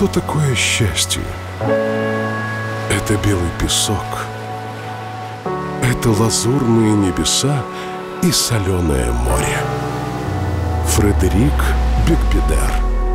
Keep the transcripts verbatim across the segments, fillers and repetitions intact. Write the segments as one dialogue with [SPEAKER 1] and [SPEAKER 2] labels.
[SPEAKER 1] Что такое счастье? Это белый песок, это лазурные небеса и соленое море. Фредерик Бекбедер.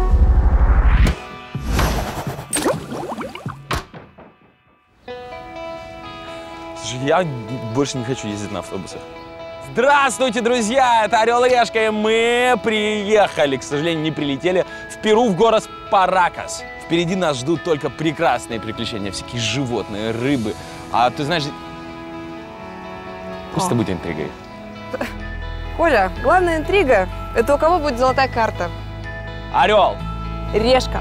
[SPEAKER 2] Слушай, я больше не хочу ездить на автобусах. Здравствуйте, друзья! Это Орел и Решка, и мы приехали. К сожалению, не прилетели в Перу, в город Паракас. Впереди нас ждут только прекрасные приключения, всякие животные, рыбы. А ты знаешь, просто будь интригой.
[SPEAKER 3] Коля, главная интрига – это у кого будет золотая карта?
[SPEAKER 2] Орел!
[SPEAKER 3] Решка.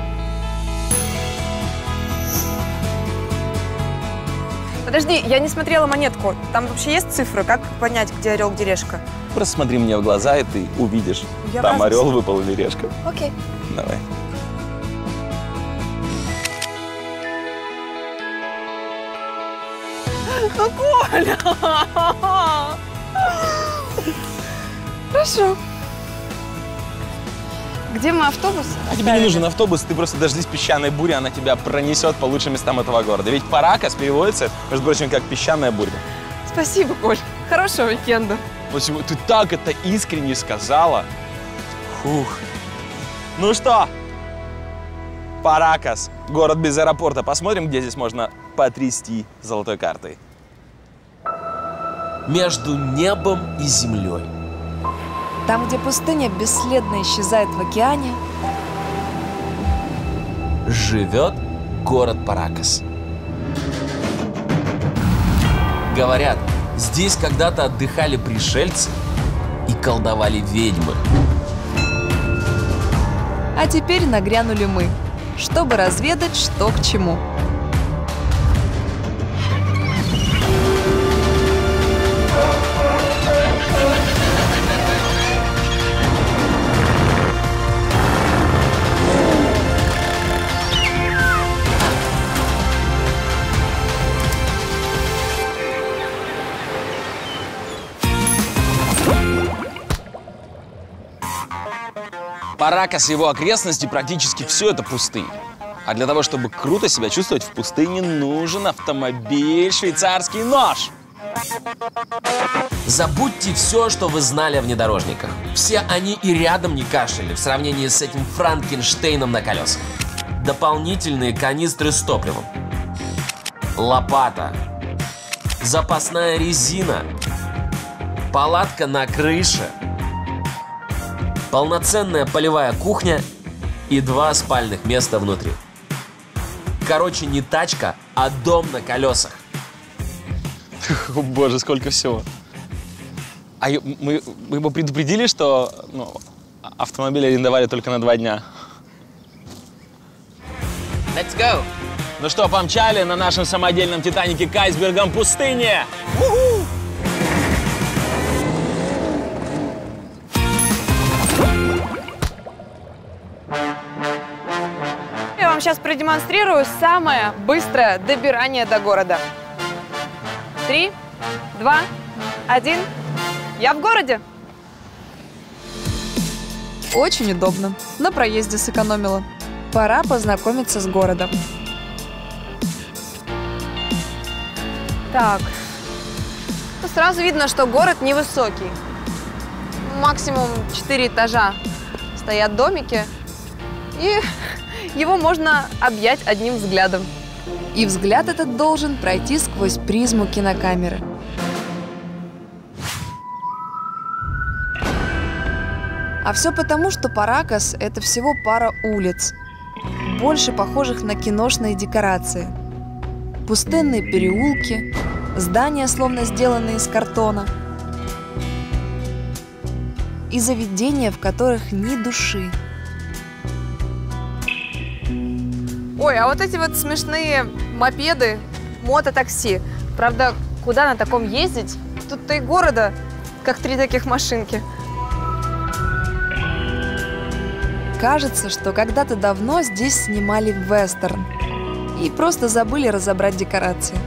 [SPEAKER 3] Подожди, я не смотрела монетку. Там вообще есть цифры? Как понять, где орел, где решка?
[SPEAKER 2] Просто смотри мне в глаза, и ты увидишь,
[SPEAKER 3] я
[SPEAKER 2] там
[SPEAKER 3] разница.
[SPEAKER 2] орел выпал или решка.
[SPEAKER 3] Окей.
[SPEAKER 2] Давай.
[SPEAKER 3] Ну, Коля! Хорошо. Где мой автобус?
[SPEAKER 2] А тебе не нужен автобус, ты просто дождись песчаной бури, она тебя пронесет по лучшим местам этого города. Ведь Паракас переводится, между прочим, как песчаная буря.
[SPEAKER 3] Спасибо, Коль. Хорошего уикенда.
[SPEAKER 2] Спасибо. Ты так это искренне сказала. Фух. Ну что, Паракас, город без аэропорта. Посмотрим, где здесь можно потрясти золотой картой.
[SPEAKER 4] Между небом и землей.
[SPEAKER 5] Там, где пустыня бесследно исчезает в океане,
[SPEAKER 4] живет город Паракас. Говорят, здесь когда-то отдыхали пришельцы и колдовали ведьмы.
[SPEAKER 5] а теперь нагрянули мы, чтобы разведать, что к чему.
[SPEAKER 2] Паракас и его окрестности практически все это пустыня. А для того, чтобы круто себя чувствовать в пустыне, нужен автомобиль «Швейцарский нож».
[SPEAKER 4] Забудьте все, что вы знали о внедорожниках. Все они и рядом не кашляли в сравнении с этим Франкенштейном на колесах. Дополнительные канистры с топливом. Лопата. Запасная резина. Палатка на крыше. Полноценная полевая кухня и два спальных места внутри. Короче, не тачка, а дом на колесах.
[SPEAKER 2] О, боже, сколько всего. А мы, мы его предупредили, что ну, автомобиль арендовали только на два дня.
[SPEAKER 4] Let's go!
[SPEAKER 2] Ну что, помчали на нашем самодельном Титанике к айсбергам пустыни? У-ху!
[SPEAKER 3] Я вам сейчас продемонстрирую самое быстрое добирание до города. Три, два, один. Я в городе.
[SPEAKER 5] Очень удобно. На проезде сэкономила. Пора познакомиться с городом.
[SPEAKER 3] Так. Ну, сразу видно, что город невысокий. Максимум четыре этажа. Стоят домики. И его можно объять одним взглядом.
[SPEAKER 5] И взгляд этот должен пройти сквозь призму кинокамеры. А все потому, что Паракас – это всего пара улиц, больше похожих на киношные декорации. Пустынные переулки, здания, словно сделанные из картона, и заведения, в которых ни души.
[SPEAKER 3] Ой, а вот эти вот смешные мопеды, мототакси. Правда, куда на таком ездить? Тут-то и города, как три таких машинки.
[SPEAKER 5] Кажется, что когда-то давно здесь снимали вестерн и просто забыли разобрать декорации.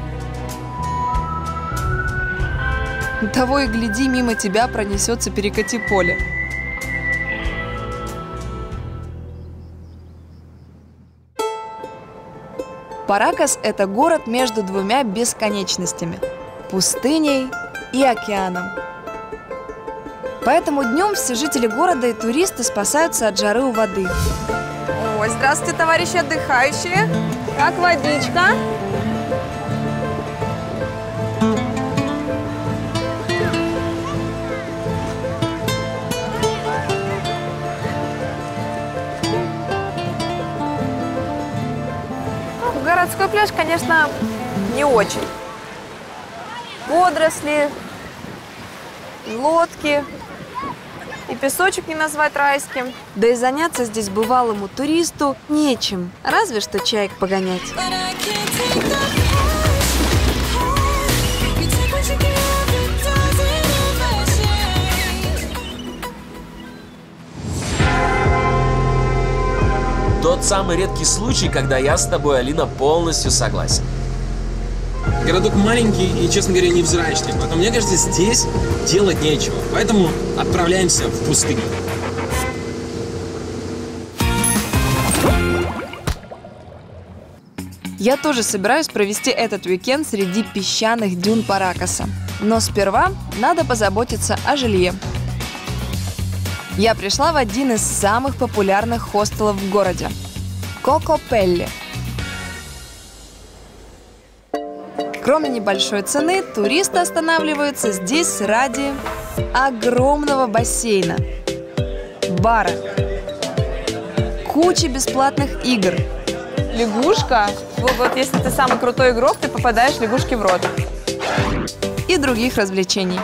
[SPEAKER 5] Того и гляди, мимо тебя пронесется перекати поле. Паракас – это город между двумя бесконечностями – пустыней и океаном. Поэтому днем все жители города и туристы спасаются от жары у воды.
[SPEAKER 3] Ой, здравствуйте, товарищи отдыхающие. Как водичка? Городской пляж, конечно, не очень. Водоросли, лодки, и песочек не назвать райским.
[SPEAKER 5] Да и заняться здесь бывалому туристу нечем, разве что чаек погонять.
[SPEAKER 4] Тот самый редкий случай, когда я с тобой, Алина, полностью согласен.
[SPEAKER 2] Городок маленький и, честно говоря, невзрачный. Поэтому, мне кажется, здесь делать нечего. Поэтому отправляемся в пустыню.
[SPEAKER 5] Я тоже собираюсь провести этот уикенд среди песчаных дюн Паракаса. Но сперва надо позаботиться о жилье. Я пришла в один из самых популярных хостелов в городе – Кокопелли. Кроме небольшой цены, туристы останавливаются здесь ради огромного бассейна, бара, кучи бесплатных игр.
[SPEAKER 3] Лягушка. Вот, вот если ты самый крутой игрок, ты попадаешь лягушке в рот.
[SPEAKER 5] И других развлечений.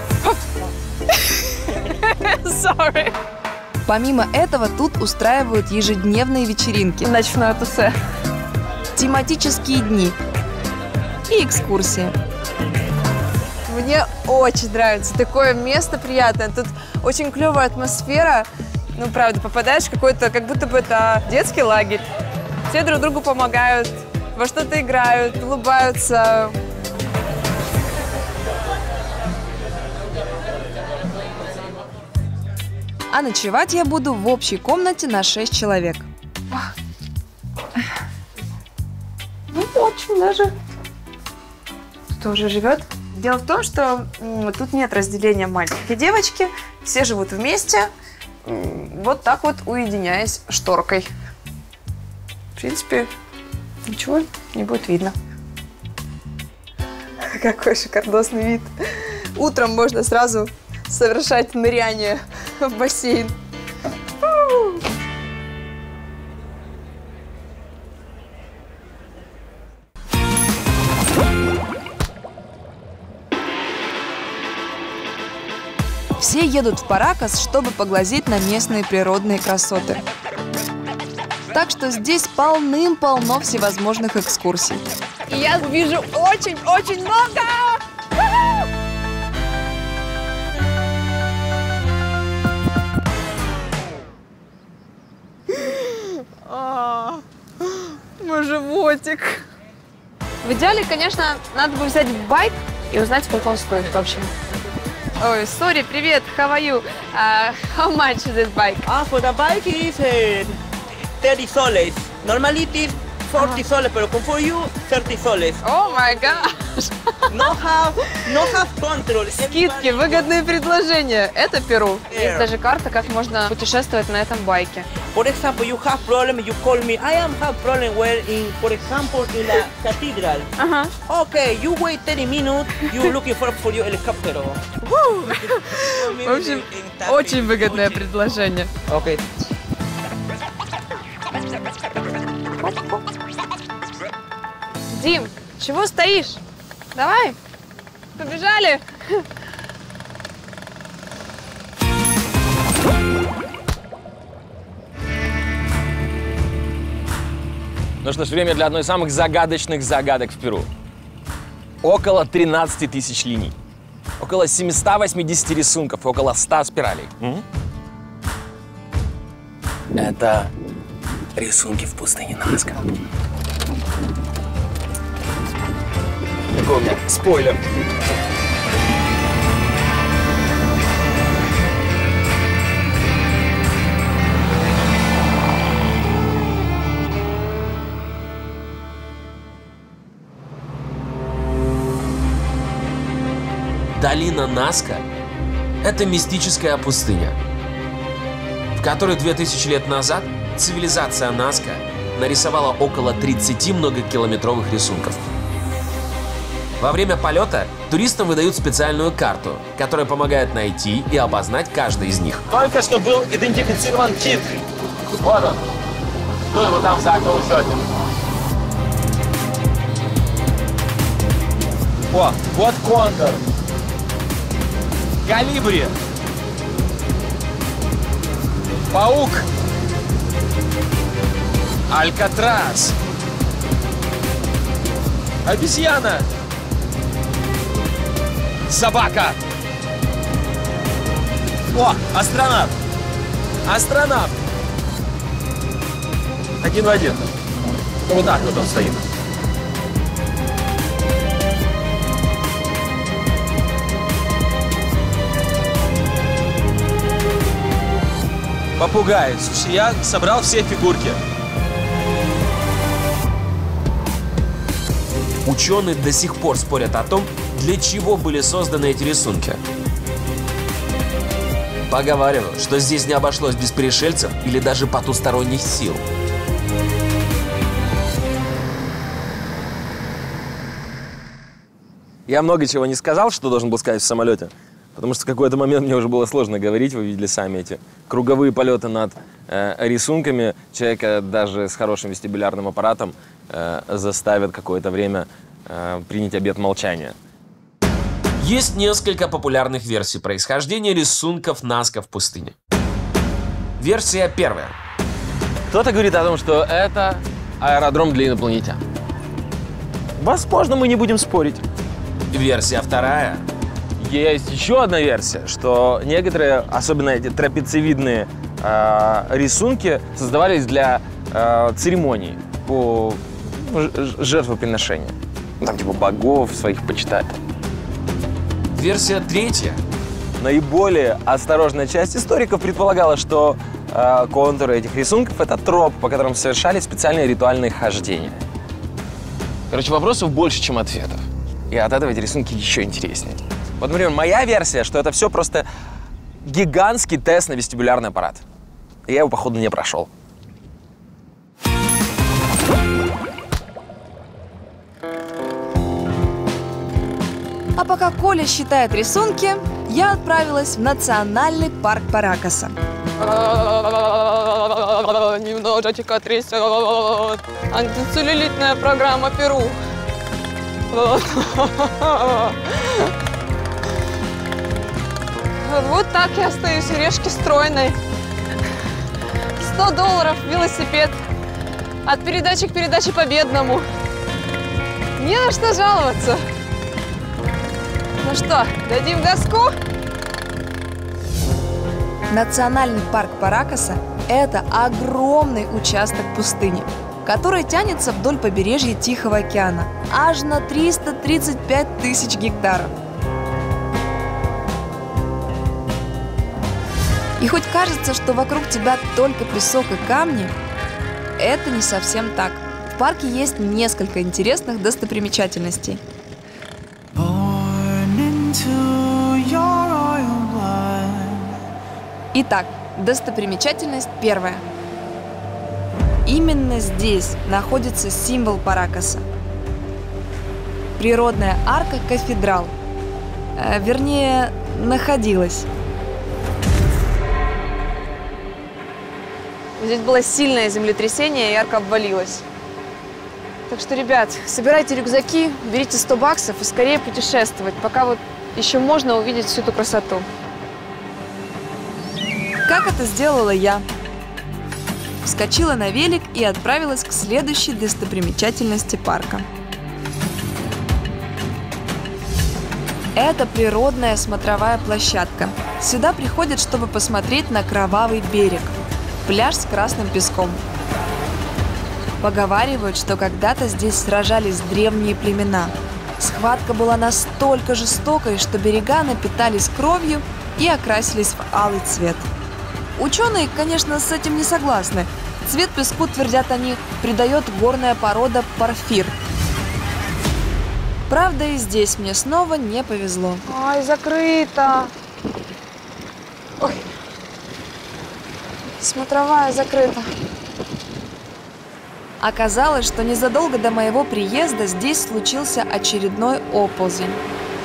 [SPEAKER 3] Sorry.
[SPEAKER 5] Помимо этого, тут устраивают ежедневные вечеринки,
[SPEAKER 3] Ночное тусе.
[SPEAKER 5] тематические дни и экскурсии.
[SPEAKER 3] Мне очень нравится. Такое место приятное. Тут очень клевая атмосфера. Ну, правда, попадаешь в какой-то, как будто бы это детский лагерь. Все друг другу помогают, во что-то играют, улыбаются.
[SPEAKER 5] А ночевать я буду в общей комнате на шесть человек.
[SPEAKER 3] Ну, очень даже. Тоже живет. Дело в том, что м, тут нет разделения мальчики и девочки. Все живут вместе, м, вот так вот уединяясь шторкой. В принципе, ничего не будет видно. Какой шикардосный вид. Утром можно сразу совершать ныряние в бассейн. Фу.
[SPEAKER 5] Все едут в Паракас, чтобы поглазеть на местные природные красоты. Так что здесь полным-полно всевозможных экскурсий.
[SPEAKER 3] И я вижу очень-очень много! А, мой животик. В идеале, конечно, надо бы взять байк и узнать, сколько он стоит вообще. Ой, sorry, привет, how are you? Uh, how much is this bike?
[SPEAKER 6] Ah, for the bike is uh, thirty soles. Normally it is forty soles, but for you, thirty soles.
[SPEAKER 3] Oh my gosh!
[SPEAKER 6] No have, no have control.
[SPEAKER 3] Скидки, выгодные предложения. Это Перу.
[SPEAKER 6] Yeah.
[SPEAKER 3] Есть даже карта, как можно путешествовать на этом байке.
[SPEAKER 6] For example, you have problem, you call me. I am have problem where in, for example, in the cathedral.
[SPEAKER 3] Ага.
[SPEAKER 6] Okay, you wait thirty minutes. You looking for for your helicopter.
[SPEAKER 3] В общем, очень выгодное предложение.
[SPEAKER 6] Okay.
[SPEAKER 3] Дим, чего стоишь? Давай, побежали.
[SPEAKER 2] Ну что ж, время для одной из самых загадочных загадок в Перу. Около тринадцати тысяч линий, около семисот восьмидесяти рисунков, около ста спиралей. М? Это рисунки в пустыне Назca. Такой у меня спойлер.
[SPEAKER 4] долина Назка – это мистическая пустыня, в которой две тысячи лет назад цивилизация Назка нарисовала около тридцати многокилометровых рисунков. Во время полета туристам выдают специальную карту, которая помогает найти и обознать каждый из них.
[SPEAKER 2] Только что был идентифицирован кит. Вот он. Кто его там за около сотни? О, вот кондор. Колибри. Паук. Алькатрас. Обезьяна. Собака. О, астронавт. Астронавт. Один в один. Вот так вот он стоит. Попугай. Слушай, я собрал все фигурки.
[SPEAKER 4] Ученые до сих пор спорят о том, для чего были созданы эти рисунки. Поговаривают, что здесь не обошлось без пришельцев или даже потусторонних сил.
[SPEAKER 2] Я много чего не сказал, что должен был сказать в самолете, потому что в какой-то момент мне уже было сложно говорить, вы видели сами эти круговые полеты над э, рисунками. Человека даже с хорошим вестибулярным аппаратом э, заставят какое-то время э, принять обет молчания.
[SPEAKER 4] Есть несколько популярных версий происхождения рисунков Назка в пустыне. Версия первая.
[SPEAKER 2] Кто-то говорит о том, что это аэродром для инопланетян. Возможно, мы не будем спорить.
[SPEAKER 4] Версия вторая.
[SPEAKER 2] Есть еще одна версия, что некоторые, особенно эти трапециевидные э, рисунки, создавались для э, церемоний по жертвоприношению. Там типа богов своих почитать.
[SPEAKER 4] Версия третья.
[SPEAKER 2] Наиболее осторожная часть историков предполагала, что э, контуры этих рисунков – это троп, по которым совершали специальные ритуальные хождения. Короче, вопросов больше, чем ответов. И от этого эти рисунки еще интереснее. Вот, например, моя версия, что это все просто гигантский тест на вестибулярный аппарат. И я его, походу, не прошел.
[SPEAKER 5] А пока Коля считает рисунки, я отправилась в национальный парк Паракаса.
[SPEAKER 3] Немножечко трясет. Антицеллюлитная программа Перу. Вот так я остаюсь у решки стройной. сто долларов велосипед. От передачи к передаче по бедному. Не на что жаловаться. Ну что, дадим газку?
[SPEAKER 5] Национальный парк Паракаса – это огромный участок пустыни, который тянется вдоль побережья Тихого океана аж на триста тридцать пять тысяч гектаров. И хоть кажется, что вокруг тебя только песок и камни, это не совсем так. В парке есть несколько интересных достопримечательностей. Итак, достопримечательность первая. Именно здесь находится символ Паракаса. Природная арка Кафедрал. Э, вернее, находилась.
[SPEAKER 3] Здесь было сильное землетрясение, и арка обвалилась. Так что, ребят, собирайте рюкзаки, берите сто баксов и скорее путешествовать, пока вот еще можно увидеть всю эту красоту.
[SPEAKER 5] Как это сделала я? Вскочила на велик и отправилась к следующей достопримечательности парка. Это природная смотровая площадка. Сюда приходят, чтобы посмотреть на кровавый берег. Пляж с красным песком. Поговаривают, что когда-то здесь сражались древние племена. Схватка была настолько жестокой, что берега напитались кровью и окрасились в алый цвет. Ученые, конечно, с этим не согласны. Цвет песку, твердят они, придает горная порода порфир. Правда, и здесь мне снова не повезло.
[SPEAKER 3] Ай, закрыто. Ой. Смотровая закрыта.
[SPEAKER 5] Оказалось, что незадолго до моего приезда здесь случился очередной оползень.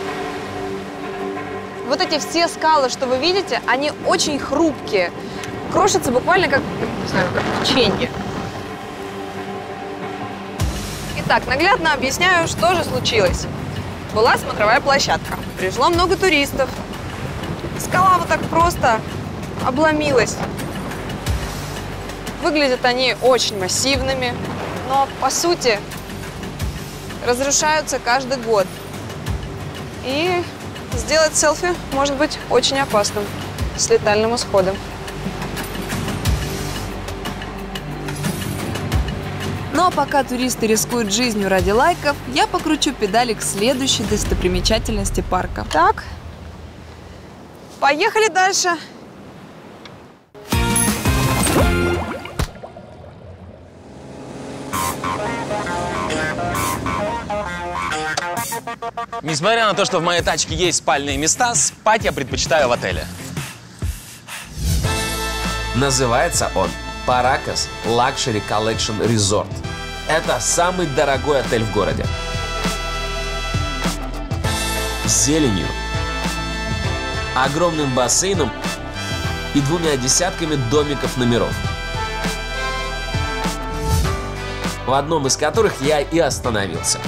[SPEAKER 3] Вот эти все скалы, что вы видите, они очень хрупкие. Крошатся буквально как, не знаю, как печенье. Итак, наглядно объясняю, что же случилось. Была смотровая площадка. Пришло много туристов. Скала вот так просто обломилась. Выглядят они очень массивными, но по сути разрушаются каждый год. И сделать селфи может быть очень опасным, с летальным исходом.
[SPEAKER 5] Но пока туристы рискуют жизнью ради лайков, я покручу педали к следующей достопримечательности парка.
[SPEAKER 3] Так, поехали дальше.
[SPEAKER 2] Несмотря на то, что в моей тачке есть спальные места, спать я предпочитаю в отеле.
[SPEAKER 4] Называется он Paracas Luxury Collection Resort. Это самый дорогой отель в городе. С зеленью, огромным бассейном и двумя десятками домиков-номеров, в одном из которых я и остановился.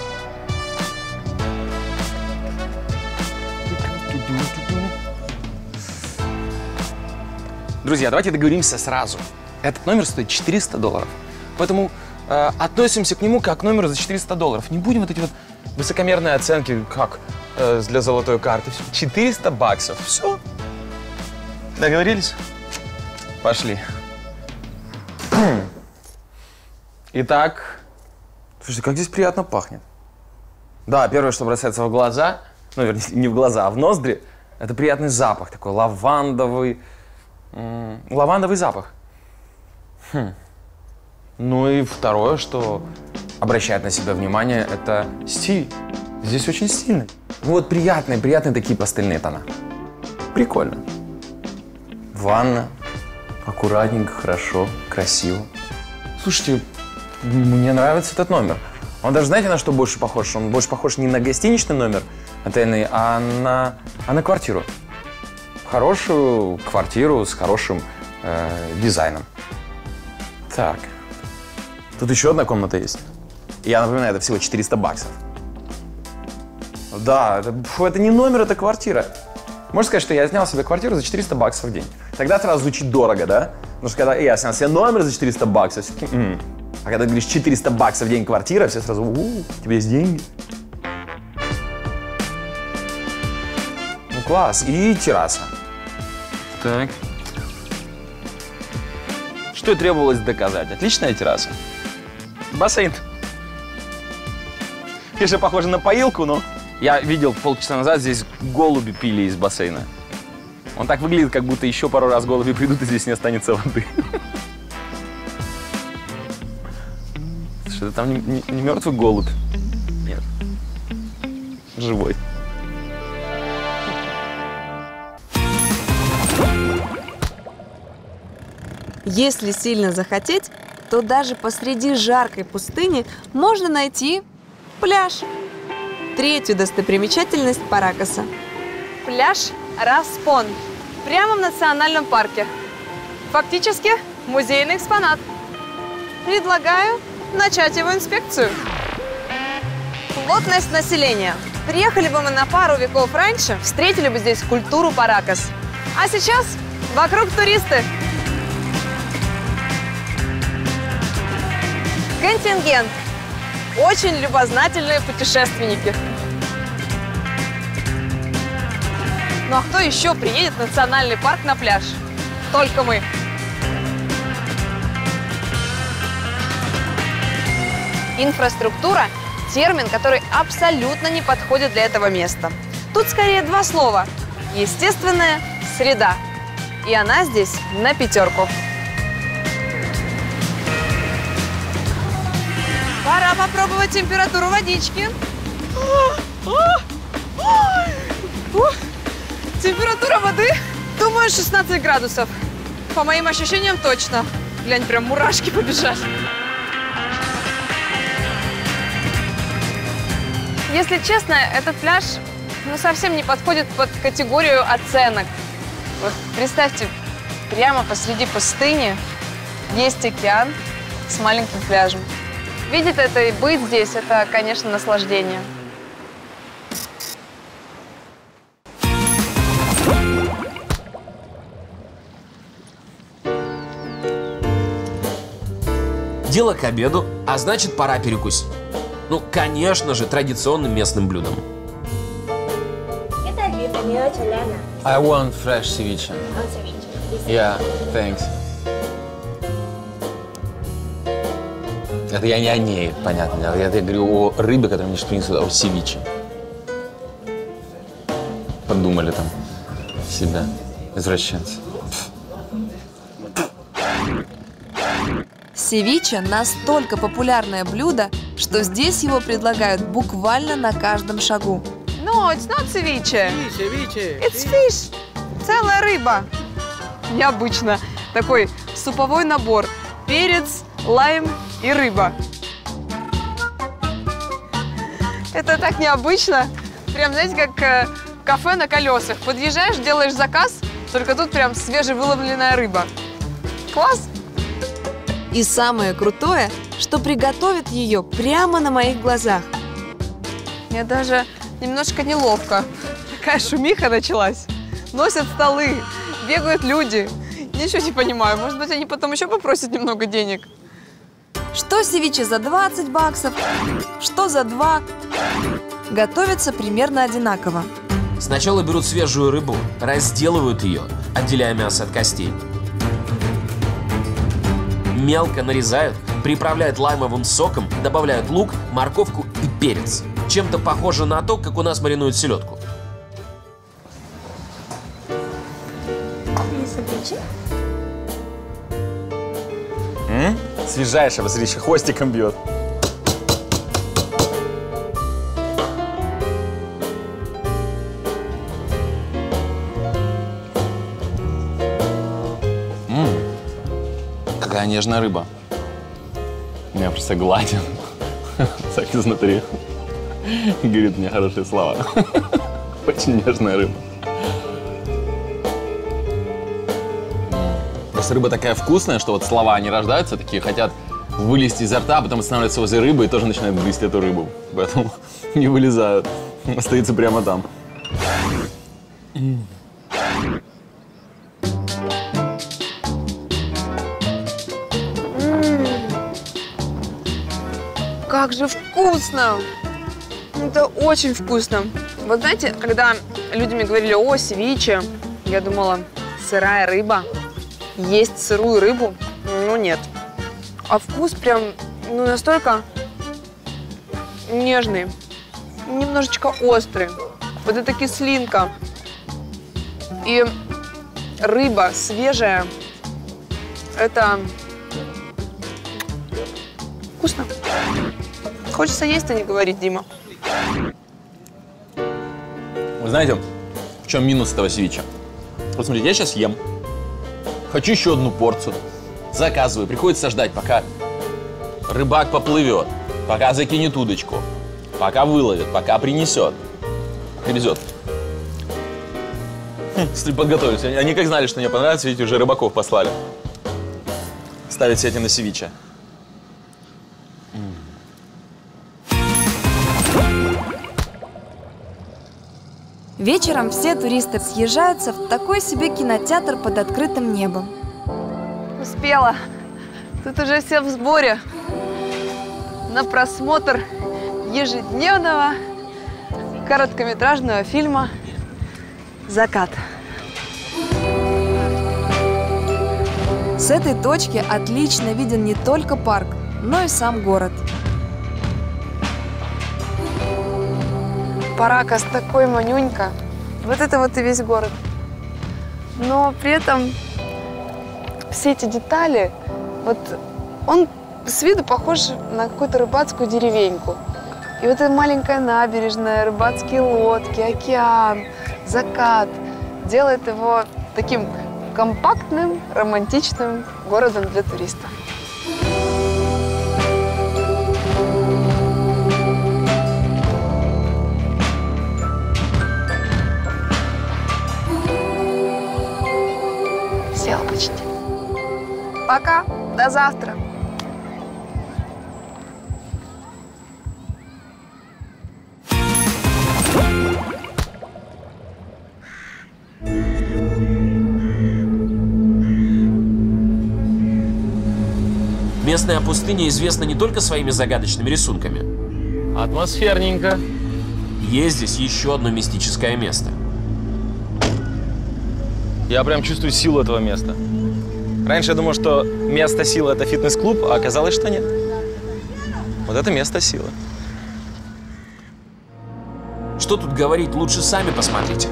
[SPEAKER 2] Друзья, давайте договоримся сразу. Этот номер стоит четыреста долларов. Поэтому э, относимся к нему как к номеру за четыреста долларов. Не будем вот эти вот высокомерные оценки, как э, для золотой карты. четыреста баксов. Все. Договорились? Пошли. Итак, слушайте, как здесь приятно пахнет. Да, первое, что бросается в глаза, ну, вернее, не в глаза, а в ноздри, это приятный запах, такой лавандовый, м- лавандовый запах. Хм. Ну и второе, что обращает на себя внимание, это стиль. Здесь очень стильный. Ну вот приятные, приятные такие пастельные тона. Прикольно. Ванна. Аккуратненько, хорошо, красиво. Слушайте, мне нравится этот номер. Он даже, знаете, на что больше похож? Он больше похож не на гостиничный номер отельный, а на, а на квартиру. Хорошую квартиру с хорошим э, дизайном. Так. Тут еще одна комната есть. Я напоминаю, это всего четыреста баксов. Да, это, фу, это не номер, это квартира. Можно сказать, что я снял себе квартиру за четыреста баксов в день. Тогда сразу звучит дорого, да? Потому что когда я снял себе номер за четыреста баксов, все-таки... М-м. А когда ты говоришь четыреста баксов в день квартира, все сразу, у-у, у тебя есть деньги. Ну, класс. И терраса. Так. Что и требовалось доказать. Отличная терраса. Бассейн. Конечно, похоже на поилку, но... Я видел полчаса назад, здесь голуби пили из бассейна. Он так выглядит, как будто еще пару раз голуби придут, и здесь не останется воды. Что-то там не, не, не мертвый голубь. Нет. Живой.
[SPEAKER 5] Если сильно захотеть, то даже посреди жаркой пустыни можно найти пляж. Третью достопримечательность Паракаса.
[SPEAKER 3] Пляж Распон. Прямо в национальном парке. Фактически музейный экспонат. Предлагаю начать его инспекцию. Плотность населения. Приехали бы мы на пару веков раньше, встретили бы здесь культуру Паракас. А сейчас вокруг туристы. Контингент. Очень любознательные путешественники. Ну а кто еще приедет в национальный парк на пляж? Только мы. Инфраструктура – термин, который абсолютно не подходит для этого места. Тут скорее два слова – естественная среда. И она здесь на пятерку. Пора попробовать температуру водички. Температура воды, думаю, шестнадцать градусов. По моим ощущениям, точно. Глянь, прям мурашки побежали. Если честно, этот пляж ну, совсем не подходит под категорию оценок. Вот представьте, прямо посреди пустыни есть океан с маленьким пляжем. Видеть это и быть здесь – это, конечно, наслаждение.
[SPEAKER 4] Дело к обеду, а значит, пора перекусить. Ну, конечно же, традиционным местным блюдом.
[SPEAKER 2] I want fresh ceviche. Yeah, thanks. Это я не о ней, понятно. Я, я говорю о рыбе, которую мне сейчас принесут, о севиче. Подумали там себя, извращенцы.
[SPEAKER 5] Севиче настолько популярное блюдо, что здесь его предлагают буквально на каждом шагу.
[SPEAKER 3] No, it's not ceviche. It's fish. Целая рыба. Необычно. Такой суповой набор. Перец, лайм и рыба. Это так необычно. Прям, знаете, как э, кафе на колесах. Подъезжаешь, делаешь заказ, только тут прям свежевыловленная рыба. Класс!
[SPEAKER 5] И самое крутое, что приготовят ее прямо на моих глазах.
[SPEAKER 3] Мне даже немножко неловко. Такая шумиха началась. Носят столы, бегают люди. Ничего не понимаю. Может быть, они потом еще попросят немного денег.
[SPEAKER 5] Что севиче за двадцать баксов, что за два. Готовится примерно одинаково.
[SPEAKER 4] Сначала берут свежую рыбу, разделывают ее, отделяя мясо от костей. Мелко нарезают, приправляют лаймовым соком, добавляют лук, морковку и перец. Чем-то похоже на то, как у нас маринуют селедку.
[SPEAKER 2] М? Свежайшего, смотри, еще хвостиком бьет. М, какая нежная рыба. Меня просто гладит. Так изнутри. Говорит мне хорошие слова. Очень нежная рыба. Просто рыба такая вкусная, что вот слова, они рождаются, такие хотят вылезти изо рта, а потом останавливаются возле рыбы и тоже начинают грызть эту рыбу. Поэтому не вылезают. Остаются прямо там.
[SPEAKER 3] Как же вкусно! Это очень вкусно. Вот знаете, когда люди мне говорили о севиче, я думала, сырая рыба. Есть сырую рыбу? Ну нет. А вкус прям, ну настолько нежный, немножечко острый. Вот эта кислинка. И рыба свежая. Это вкусно. Хочется есть, а не говорить, Дима.
[SPEAKER 2] Вы знаете, в чем минус этого севича? Вот смотрите, я сейчас ем. Хочу еще одну порцию. Заказываю. Приходится ждать, пока рыбак поплывет, пока закинет удочку, пока выловит, пока принесет. Привезет. Хм, смотри, подготовились. Они как знали, что мне понравится, видите, уже рыбаков послали. Ставить сети на севиче.
[SPEAKER 5] Вечером все туристы съезжаются в такой себе кинотеатр под открытым небом.
[SPEAKER 3] Успела. Тут уже все в сборе на просмотр ежедневного короткометражного фильма «Закат».
[SPEAKER 5] С этой точки отлично виден не только парк, но и сам город.
[SPEAKER 3] Паракас такой манюнька. Вот это вот и весь город. Но при этом все эти детали, вот он с виду похож на какую-то рыбацкую деревеньку. И вот эта маленькая набережная, рыбацкие лодки, океан, закат делает его таким компактным, романтичным городом для туристов. Сел почти. Пока, до завтра.
[SPEAKER 4] Местная пустыня известна не только своими загадочными рисунками.
[SPEAKER 2] Атмосферненько.
[SPEAKER 4] Есть здесь еще одно мистическое место.
[SPEAKER 2] Я прям чувствую силу этого места. Раньше я думал, что место силы – это фитнес-клуб, а оказалось, что нет. Вот это место силы.
[SPEAKER 4] Что тут говорить, лучше сами посмотрите.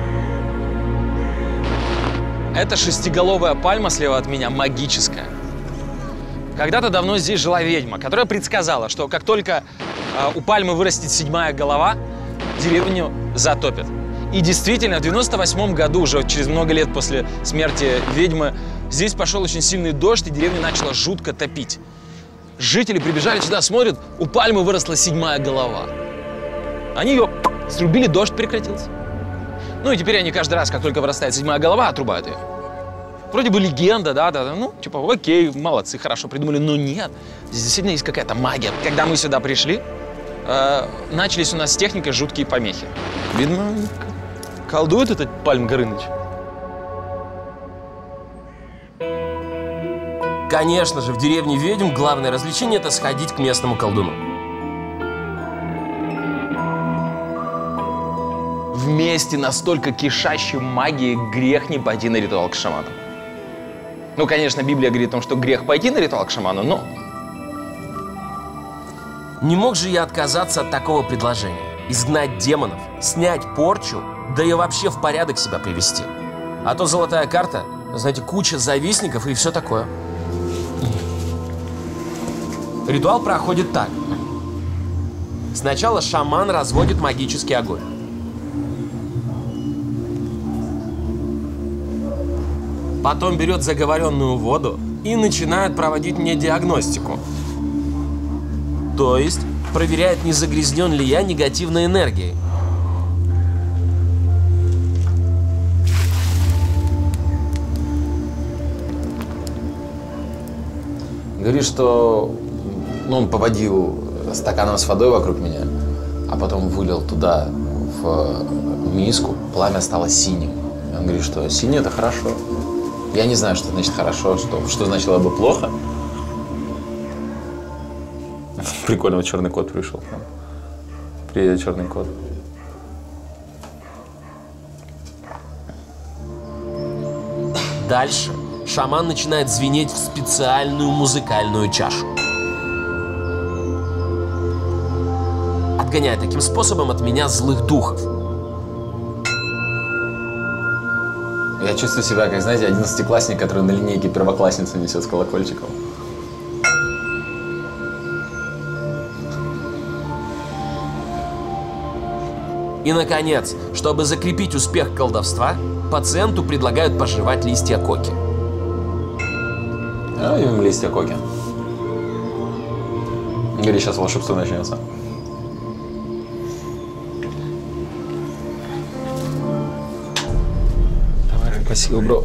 [SPEAKER 2] Это шестиголовая пальма слева от меня, магическая. Когда-то давно здесь жила ведьма, которая предсказала, что как только э, у пальмы вырастет седьмая голова, деревню затопит. И действительно, в девяносто восьмом году, уже через много лет после смерти ведьмы, здесь пошел очень сильный дождь, и деревню начала жутко топить. Жители прибежали сюда, смотрят, у пальмы выросла седьмая голова. Они ее срубили, дождь прекратился. Ну и теперь они каждый раз, как только вырастает седьмая голова, отрубают ее. Вроде бы легенда, да, да, ну, типа, окей, молодцы, хорошо придумали, но нет. Здесь действительно есть какая-то магия. Когда мы сюда пришли, э, начались у нас с техникой жуткие помехи. Видно, колдует этот Пальм Горыныч.
[SPEAKER 4] Конечно же, в деревне ведьм главное развлечение – это сходить к местному колдуну.
[SPEAKER 2] В месте настолько кишащей магией грех не пойти на ритуал к шаману. Ну, конечно, Библия говорит о том, что грех пойти на ритуал к шаману, но...
[SPEAKER 4] Не мог же я отказаться от такого предложения. Изгнать демонов, снять порчу, да и вообще в порядок себя привести. А то золотая карта, знаете, куча завистников и все такое. Ритуал проходит так. Сначала шаман разводит магический огонь. Потом берет заговоренную воду и начинает проводить мне диагностику. То есть проверяет, не загрязнен ли я негативной энергией.
[SPEAKER 7] Говорит, что ну, он поводил стаканом с водой вокруг меня, а потом вылил туда в миску, пламя стало синим. Он говорит, что синий – это хорошо. Я не знаю, что значит хорошо, что, что значило бы плохо. Прикольно, вот черный кот пришел. Привет, черный кот.
[SPEAKER 4] Дальше шаман начинает звенеть в специальную музыкальную чашу. Отгоняя таким способом от меня злых духов.
[SPEAKER 7] Я чувствую себя, как, знаете, одиннадцатиклассник, который на линейке первоклассницу несет с колокольчиком.
[SPEAKER 4] И, наконец, чтобы закрепить успех колдовства, пациенту предлагают пожевать листья коки.
[SPEAKER 7] А, им листья коки. Или сейчас волшебство начнется.
[SPEAKER 2] Спасибо, бро.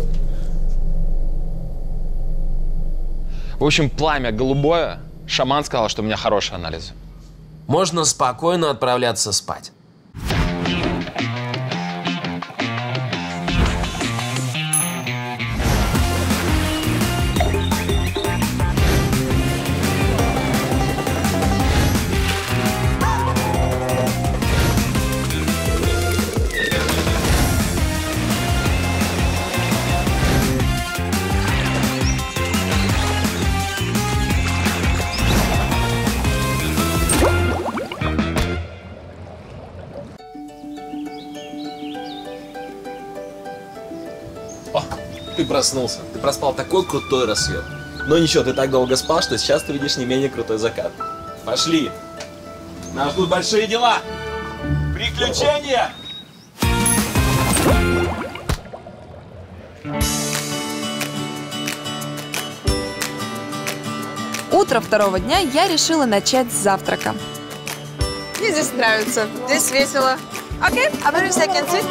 [SPEAKER 2] В общем, пламя голубое. Шаман сказал, что у меня хорошие анализы.
[SPEAKER 4] Можно спокойно отправляться спать.
[SPEAKER 2] Ты проснулся. Ты проспал такой крутой рассвет. Но ничего, ты так долго спал, что сейчас ты видишь не менее крутой закат. Пошли. Нас ждут большие дела. Приключения!
[SPEAKER 5] Утро второго дня я решила начать с завтрака.
[SPEAKER 3] Мне здесь нравится, здесь весело. Окей, а very second sit.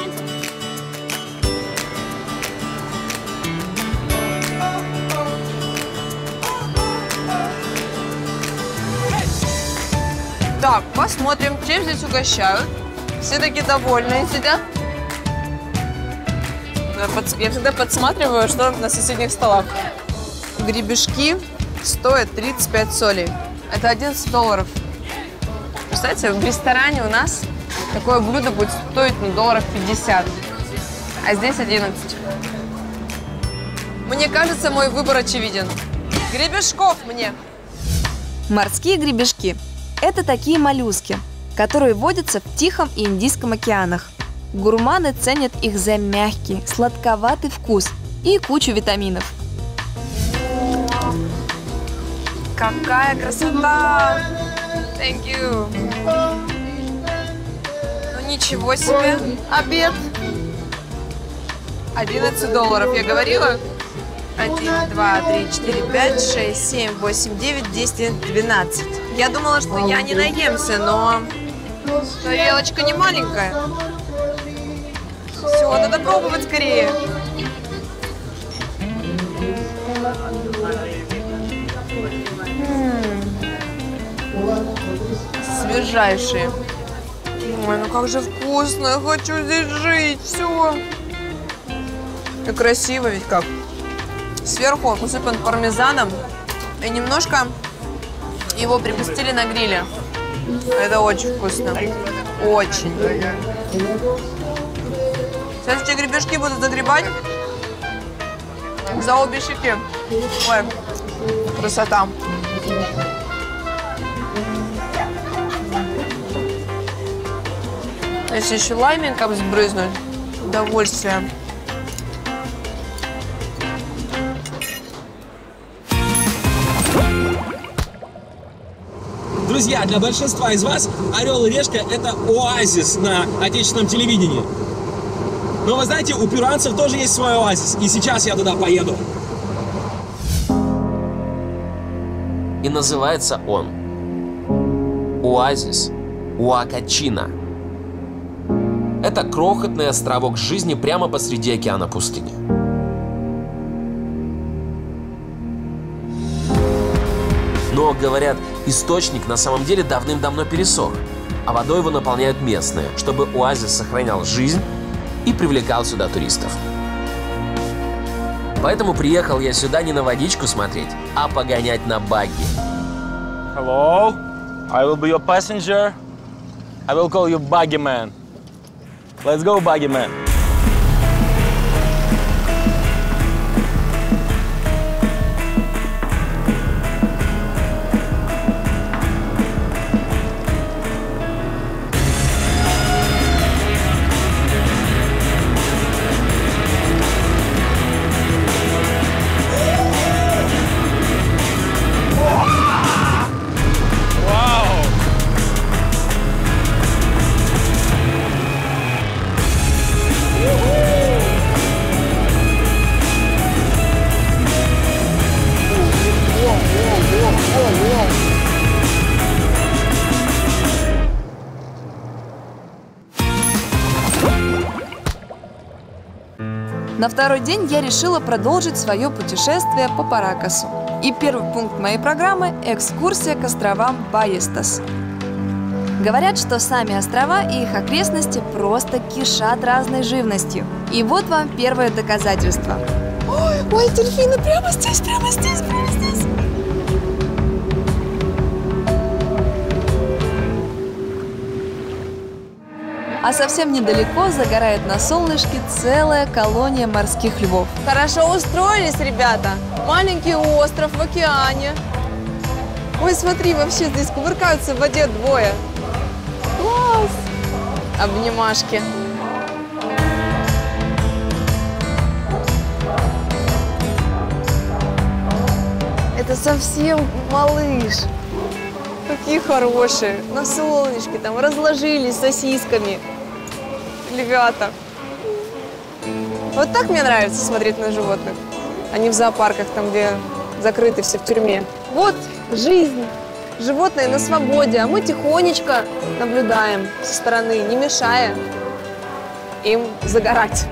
[SPEAKER 3] Так, посмотрим, чем здесь угощают. Все такие довольные сидят. Я всегда подсматриваю, что на соседних столах. Гребешки стоят тридцать пять солей. Это одиннадцать долларов. Представляете, в ресторане у нас такое блюдо будет стоить ну, долларов пятьдесят, а здесь одиннадцать. Мне кажется, мой выбор очевиден. Гребешков мне.
[SPEAKER 5] Морские гребешки – это такие моллюски, которые водятся в Тихом и Индийском океанах. Гурманы ценят их за мягкий, сладковатый вкус и кучу витаминов.
[SPEAKER 3] Какая красота! Thank you. Ну ничего себе, обед. одиннадцать долларов, я говорила? один, два, три, четыре, пять, шесть, семь, восемь, девять, десять, двенадцать. Я думала, что я не наемся, но тарелочка не маленькая. Все, надо пробовать скорее. Свежайшие. Ой, ну как же вкусно, я хочу здесь жить, все. И красиво ведь как. Сверху он усыпан пармезаном и немножко его припустили на гриле. Это очень вкусно, очень. Сейчас эти гребешки будут загребать за обе щеки. Ой, красота. Если еще лайминком сбрызнуть, удовольствие.
[SPEAKER 2] Друзья, для большинства из вас «Орел и решка» — это оазис на отечественном телевидении. Но вы знаете, у перуанцев тоже есть свой оазис, и сейчас я туда поеду.
[SPEAKER 4] И называется он оазис Уакачина. Это крохотный островок жизни прямо посреди океана пустыни. Но, говорят, источник на самом деле давным-давно пересох, а водой его наполняют местные, чтобы оазис сохранял жизнь и привлекал сюда туристов. Поэтому приехал я сюда не на водичку смотреть, а погонять на багги.
[SPEAKER 2] Hello, I will be your passenger. I will call you Buggy Man. Let's go, Buggy Man.
[SPEAKER 5] На второй день я решила продолжить свое путешествие по Паракасу. И первый пункт моей программы – экскурсия к островам Баестас. Говорят, что сами острова и их окрестности просто кишат разной живностью. И вот вам первое доказательство. Ой, ой, дельфины прямо здесь, прямо здесь, прямо здесь. А совсем недалеко загорает на солнышке целая колония морских львов.
[SPEAKER 3] Хорошо устроились, ребята. Маленький остров в океане. Ой, смотри, вообще здесь кувыркаются в воде двое. Класс! Обнимашки. Это совсем малыш. Какие хорошие. На солнышке там разложились сосисками. Львята. Вот так мне нравится смотреть на животных, а не в зоопарках, там, где закрыты все в тюрьме. Вот жизнь. Животные на свободе, а мы тихонечко наблюдаем со стороны, не мешая им загорать.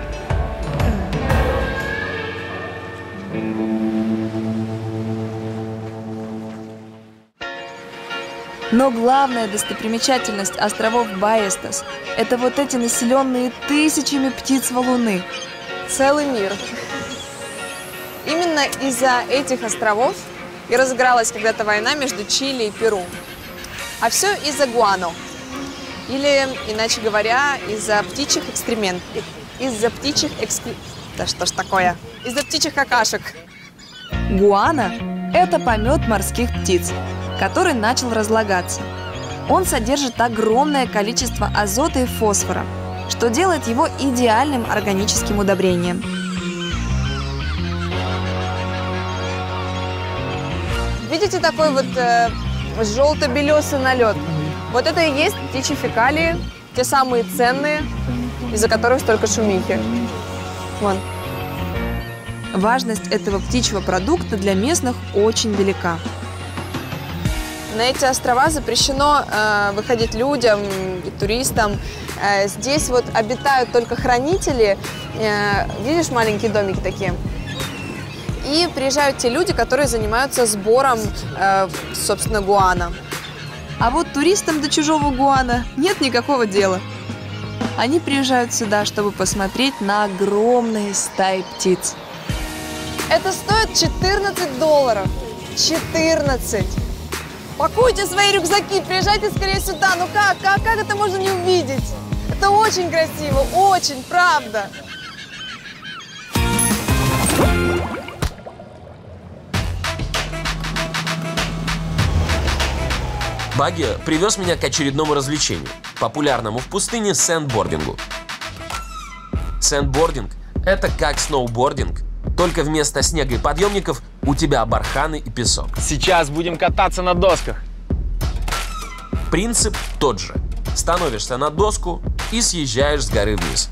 [SPEAKER 5] Но главная достопримечательность островов Баестас – это вот эти населенные тысячами птиц валуны.
[SPEAKER 3] Целый мир. Именно из-за этих островов и разыгралась когда-то война между Чили и Перу. А все из-за гуано. Или, иначе говоря, из-за птичьих экскрементов. Из-за птичьих экскрементов. Да что ж такое? Из-за птичьих какашек.
[SPEAKER 5] Гуано – это помет морских птиц, который начал разлагаться. Он содержит огромное количество азота и фосфора, что делает его идеальным органическим удобрением.
[SPEAKER 3] Видите такой вот э, желто-белесый налет? Вот это и есть птичьи фекалии, те самые ценные, из-за которых столько шумихи. Вон.
[SPEAKER 5] Важность этого птичьего продукта для местных очень велика.
[SPEAKER 3] На эти острова запрещено э, выходить людям и туристам. Э, здесь вот обитают только хранители. Э, видишь, маленькие домики такие? И приезжают те люди, которые занимаются сбором, э, собственно, гуано.
[SPEAKER 5] А вот туристам до чужого гуано нет никакого дела. Они приезжают сюда, чтобы посмотреть на огромные стаи птиц.
[SPEAKER 3] Это стоит четырнадцать долларов. четырнадцать! Пакуйте свои рюкзаки, приезжайте скорее сюда. Ну как, как, как это можно не увидеть? Это очень красиво, очень, правда.
[SPEAKER 4] Багги привез меня к очередному развлечению, популярному в пустыне сэндбордингу. Сэндбординг – это как сноубординг, только вместо снега и подъемников у тебя барханы и песок.
[SPEAKER 2] Сейчас будем кататься на досках.
[SPEAKER 4] Принцип тот же. Становишься на доску и съезжаешь с горы вниз.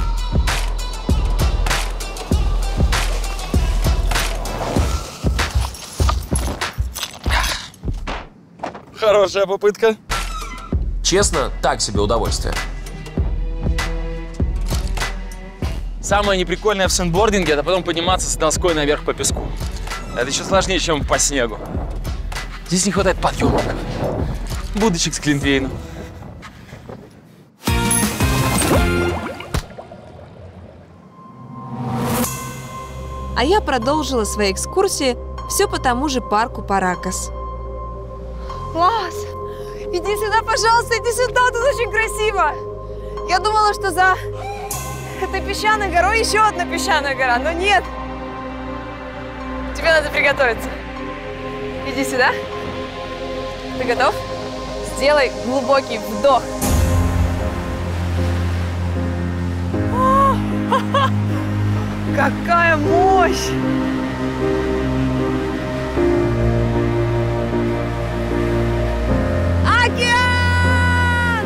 [SPEAKER 2] Хорошая попытка.
[SPEAKER 4] Честно, так себе удовольствие.
[SPEAKER 2] Самое неприкольное в сэндбординге – это потом подниматься с доской наверх по песку. Это еще сложнее, чем по снегу. Здесь не хватает подъемников. Будочек с глинтвейном.
[SPEAKER 5] А я продолжила свои экскурсии все по тому же парку Паракас.
[SPEAKER 3] Класс! Иди сюда, пожалуйста, иди сюда, тут очень красиво. Я думала, что за этой песчаной горой еще одна песчаная гора, но нет. Тебе надо приготовиться. Иди сюда. Ты готов? Сделай глубокий вдох. Какая мощь! Океан!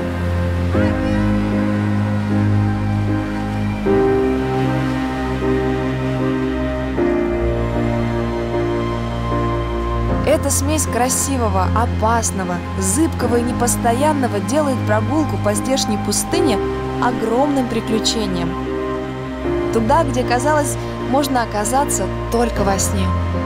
[SPEAKER 5] Эта смесь красивого, опасного, зыбкого и непостоянного делает прогулку по здешней пустыне огромным приключением. Туда, где, казалось, можно оказаться только во сне.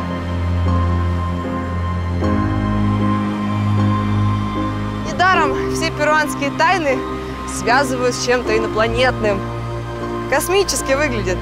[SPEAKER 3] Недаром все перуанские тайны связывают с чем-то инопланетным. Космически выглядит.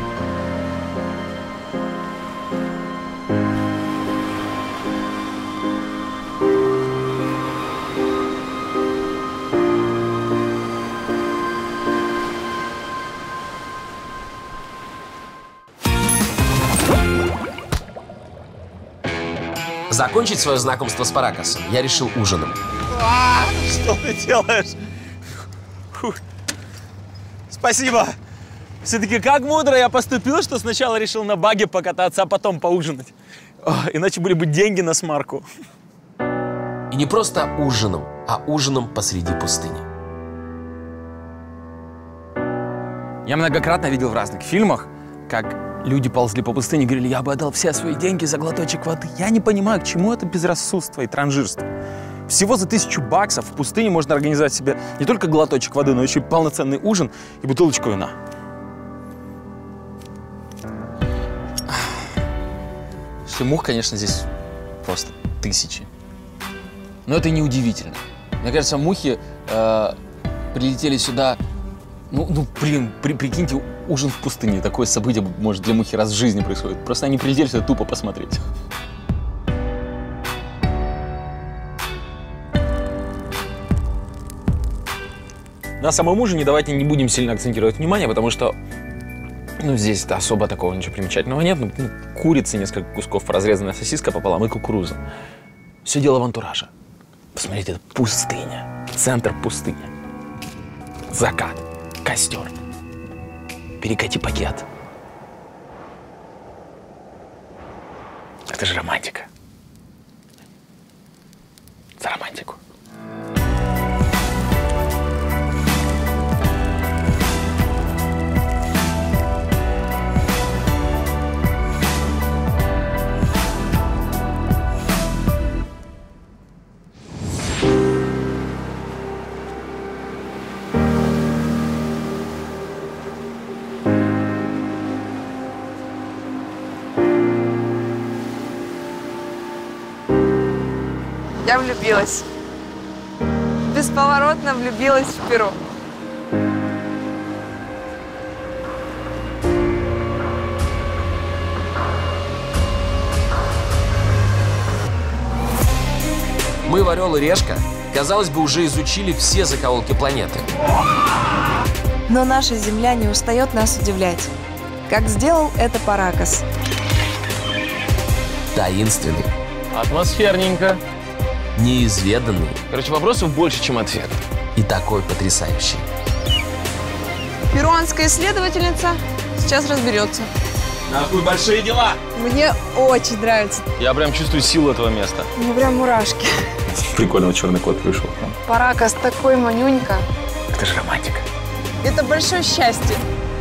[SPEAKER 4] Закончить свое знакомство с Паракасом я решил ужином.
[SPEAKER 2] А, что ты делаешь? Фух. Спасибо. Все-таки как мудро я поступил, что сначала решил на багги покататься, а потом поужинать. О, иначе были бы деньги на смарку.
[SPEAKER 4] И не просто ужином, а ужином посреди пустыни.
[SPEAKER 2] Я многократно видел в разных фильмах, как люди ползли по пустыне и говорили, я бы отдал все свои деньги за глоточек воды. Я не понимаю, к чему это безрассудство и транжирство. Всего за тысячу баксов в пустыне можно организовать себе не только глоточек воды, но еще и полноценный ужин и бутылочку вина.
[SPEAKER 7] Что мух, конечно, здесь просто тысячи. Но это неудивительно. Мне кажется, мухи э, прилетели сюда. Ну, ну блин, при, прикиньте, ужин в пустыне. Такое событие, может, для мухи раз в жизни происходит. Просто они прилетели сюда тупо посмотреть.
[SPEAKER 2] На самом ужине давайте не будем сильно акцентировать внимание, потому что ну, здесь особо такого ничего примечательного нет. Ну, курица, несколько кусков, разрезанная сосиска пополам и кукуруза. Все дело в антураже. Посмотрите, это пустыня, центр пустыни. Закат, костер. Перекати пакет. Это же романтика. За романтику.
[SPEAKER 3] Я влюбилась. Бесповоротно влюбилась в Перу.
[SPEAKER 4] Мы в «Орел и Решка», казалось бы, уже изучили все закоулки планеты.
[SPEAKER 5] Но наша Земля не устает нас удивлять. Как сделал это Паракас.
[SPEAKER 4] Таинственный,
[SPEAKER 2] Атмосферненько.
[SPEAKER 4] неизведанный
[SPEAKER 2] Короче, вопросов больше, чем ответов.
[SPEAKER 4] и такой потрясающий.
[SPEAKER 3] Перуанская исследовательница сейчас разберется.
[SPEAKER 2] Нахуй большие дела!
[SPEAKER 3] Мне очень нравится.
[SPEAKER 2] Я прям чувствую силу этого места.
[SPEAKER 3] У меня прям мурашки.
[SPEAKER 2] Прикольно, черный кот вышел.
[SPEAKER 3] Паракас такой манюнька.
[SPEAKER 2] Это же романтика.
[SPEAKER 3] Это большое счастье.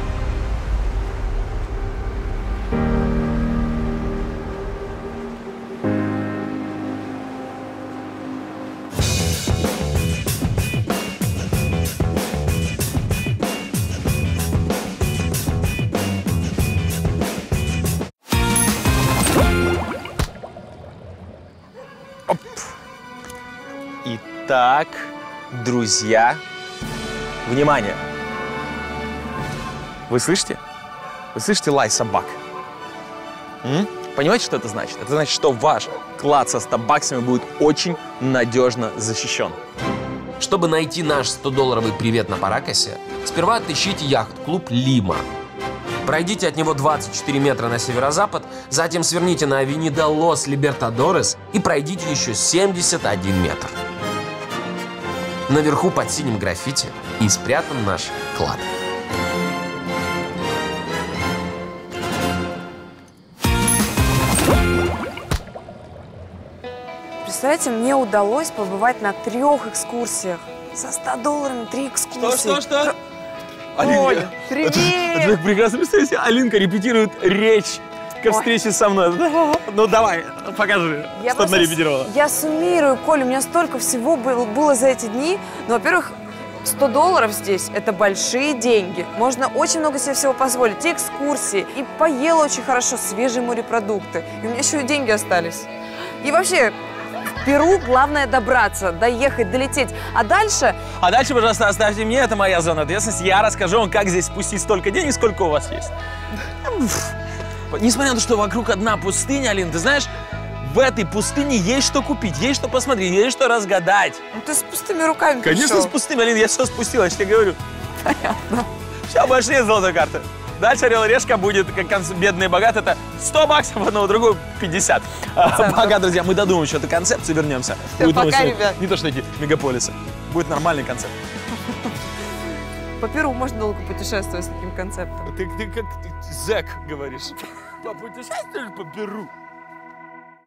[SPEAKER 2] Итак, друзья, внимание. Вы слышите? Вы слышите лай собак? М? Понимаете, что это значит? Это значит, что ваш клад со ста баксами будет очень надежно защищен.
[SPEAKER 4] Чтобы найти наш сто-долларовый привет на Паракасе, сперва отыщите яхт-клуб «Лима». Пройдите от него двадцать четыре метра на северо-запад, затем сверните на авенида Лос Либертадорес и пройдите еще семьдесят один метр. Наверху под синим граффити и спрятан наш клад.
[SPEAKER 5] Представляете, мне удалось побывать на трех экскурсиях. Со ста долларами три экскурсии.
[SPEAKER 2] Что, что, что?
[SPEAKER 3] Оля, привет!
[SPEAKER 2] Это прекрасно, представляете, Алинка репетирует речь ко встрече со мной. Ну давай, покажи,
[SPEAKER 5] Я
[SPEAKER 2] что ты
[SPEAKER 5] просто
[SPEAKER 2] нарепетировала.
[SPEAKER 5] с- Я суммирую, Коля, у меня столько всего было, было за эти дни. Ну, во-первых, сто долларов здесь – это большие деньги. Можно очень много себе всего позволить. И экскурсии, и поела очень хорошо, свежие морепродукты. И у меня еще и деньги остались. И вообще, в Перу главное добраться, доехать, долететь. А дальше…
[SPEAKER 2] А дальше, пожалуйста, оставьте мне, это моя зона ответственности. Я расскажу вам, как здесь спустить столько денег, сколько у вас есть. Несмотря на то, что вокруг одна пустыня, Алин, ты знаешь, в этой пустыне есть что купить, есть что посмотреть, есть что разгадать.
[SPEAKER 5] Ну, ты с пустыми руками
[SPEAKER 2] Конечно,
[SPEAKER 5] пришел.
[SPEAKER 2] с пустыми, Алин, я все спустил, я же тебе говорю.
[SPEAKER 5] Понятно.
[SPEAKER 2] Все, больше нет золотой карты. Дальше «Орел и Решка» будет, как конц- бедный и богат, это сто баксов, одного другого пятьдесят. А, пока, друзья, мы додумаем еще эту концепцию, вернемся.
[SPEAKER 3] Всё,
[SPEAKER 2] Будет
[SPEAKER 3] пока,
[SPEAKER 2] новый-
[SPEAKER 3] ребят.
[SPEAKER 2] Не то, что эти мегаполисы. Будет нормальный концепт.
[SPEAKER 5] По Перу можно долго путешествовать с таким концептом.
[SPEAKER 2] Ты, ты как ты, зэк говоришь. Попутешествуешь по Перу?